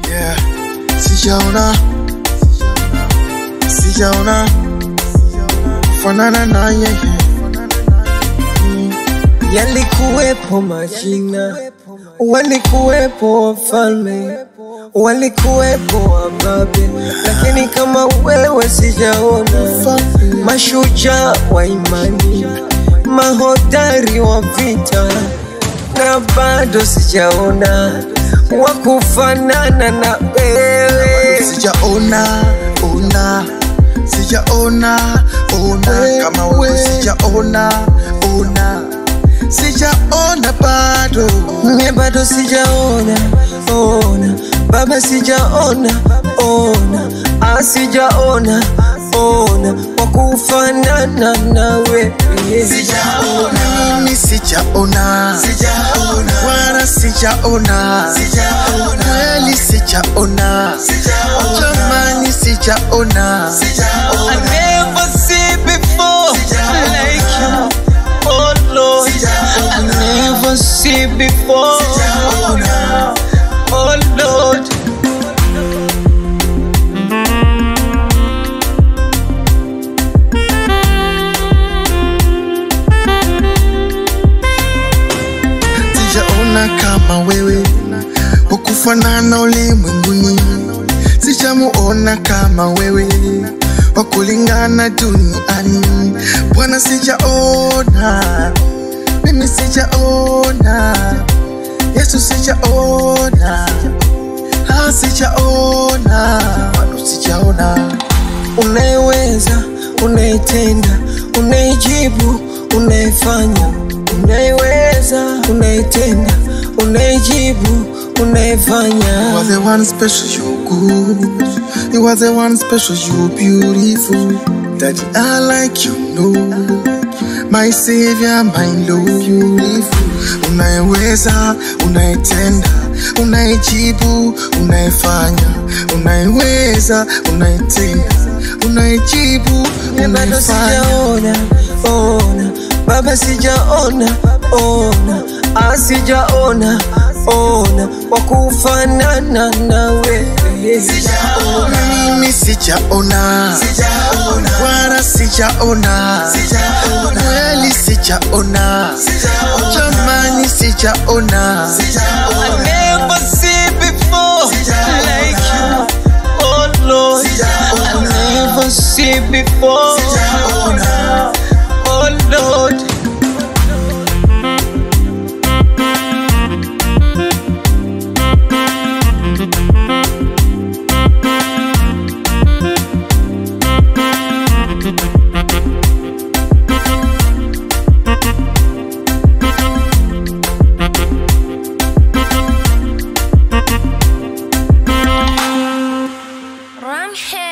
Yeah, sijaona fanana na yeye. Yalikuwepo majina, walikuwepo wafalme, walikuwepo wababe, lakini kama wewe sijaona. Mashujaa wa imani, mahodari wa vita, na bado sijaona wakufanana na wewe. Sijaona kama wewe. Sijaona bado. Mimi bado sijaona, Baba sijaona, sijaona, wakufanana na wewe. Mimi sijaona, wala sijaona, kweli sijaona, jamani sijaona. I never see before like you, oh Lord. I never see before, oh Lord. Sijaona kama wewe, wakufanana ulimwenguni. Sijamuona kama wewe, wakulingana duniani. Bwana sijaona, mimi sijaona, Yesu sijaona, sijaona, bado sijaona. Unaiweza, unaitenda, unaijibu, unaifanya. Unaiweza, unaitenda, unaijibu, unaifanya. You are the one special, you good. You are the one special, you beautiful. Daddy, I like you, know. My savior, my Lord, beautiful. Unaiweza, unaitenda, unaijibu, unaifanya. Unaiweza, unaitenda, unaijibu, bado sijaona, Baba sijaona, sijaona, wakufanana na wewe. Mimi sijaona, wala sijaona, kweli sijaona, jamani sijaona. I never see before like you, oh Lord. I never see before, oh Lord. Ramsey.